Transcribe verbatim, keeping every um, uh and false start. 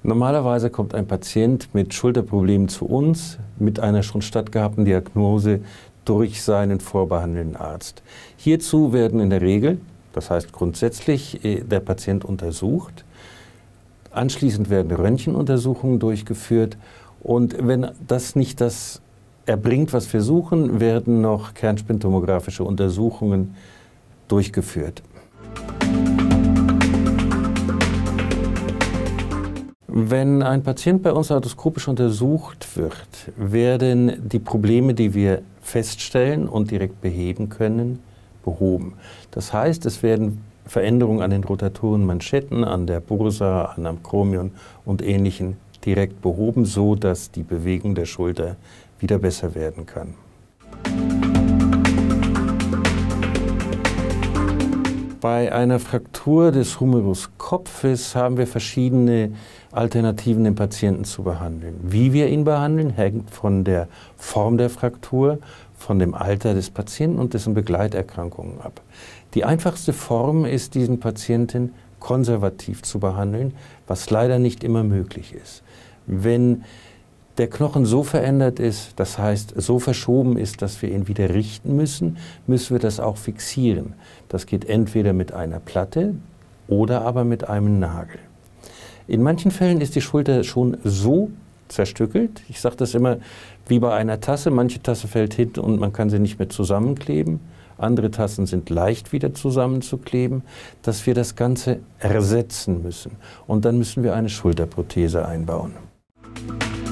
Normalerweise kommt ein Patient mit Schulterproblemen zu uns mit einer schon stattgehabten Diagnose durch seinen vorbehandelnden Arzt. Hierzu werden in der Regel, das heißt grundsätzlich, der Patient untersucht. Anschließend werden Röntgenuntersuchungen durchgeführt und wenn das nicht das erbringt, was wir suchen, werden noch kernspintomographische Untersuchungen durchgeführt. Wenn ein Patient bei uns arthroskopisch untersucht wird, werden die Probleme, die wir feststellen und direkt beheben können, behoben. Das heißt, es werden Veränderungen an den Rotatoren, Manschetten, an der Bursa, an Akromion und Ähnlichem direkt behoben, so dass die Bewegung der Schulter wieder besser werden kann. Bei einer Fraktur des Humeruskopfes haben wir verschiedene Alternativen, den Patienten zu behandeln. Wie wir ihn behandeln, hängt von der Form der Fraktur, von dem Alter des Patienten und dessen Begleiterkrankungen ab. Die einfachste Form ist, diesen Patienten konservativ zu behandeln, was leider nicht immer möglich ist. Wenn der Knochen so verändert ist, das heißt so verschoben ist, dass wir ihn wieder richten müssen, müssen wir das auch fixieren. Das geht entweder mit einer Platte oder aber mit einem Nagel. In manchen Fällen ist die Schulter schon so zerstückelt, ich sage das immer wie bei einer Tasse, manche Tasse fällt hinten und man kann sie nicht mehr zusammenkleben, andere Tassen sind leicht wieder zusammenzukleben, dass wir das Ganze ersetzen müssen. Und dann müssen wir eine Schulterprothese einbauen.